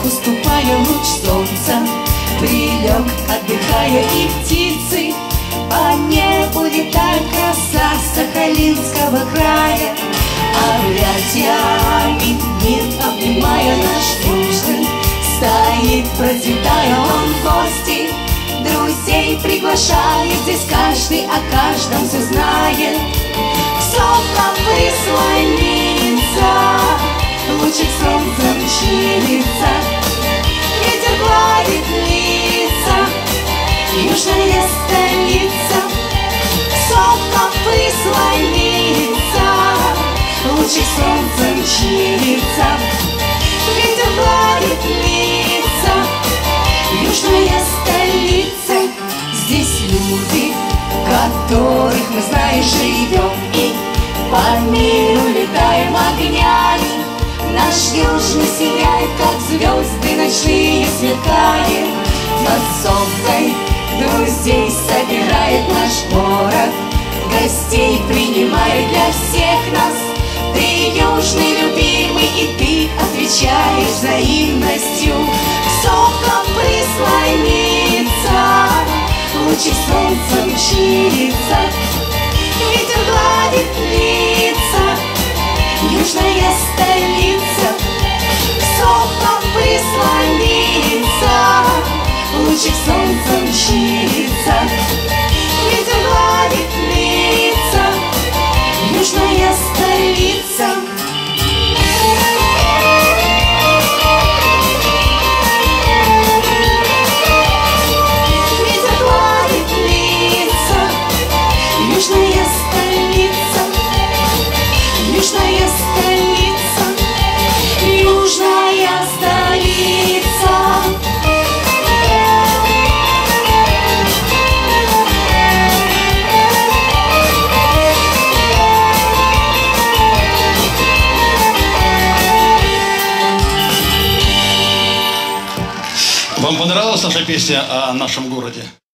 уступая луч солнца, прилег, отдыхая, и птицы по небу летают. Краса Сахалинского края, объятиями мир обнимая наш дружный, стоит, процветая он в гости, друзей приглашает. Здесь каждый о каждом все знает, к сопкам прислонится, лучик солнца мчится, ветер гладит лица, южная столица. К сопкам прислонится, лучик солнца мчится, ветер гладит лица, южная столица. Здесь люди, которых мы знаем, живем, и по миру летаем огнями. Наш южный сияет, как звезды ночные сверкает. Над сопкой друзей собирает наш город, гостей принимает для всех нас. Ты южный любимый, и ты отвечаешь взаимностью. К сопкам прислонится, лучик солнца мчится, ветер гладит лица, южная столица. К сопкам прислонится, лучик солнца мчится, ветер гладит лица, южная столица. Ветер гладит лица, южная столица, южная столица, южная столица. Вам понравилась наша песня о нашем городе?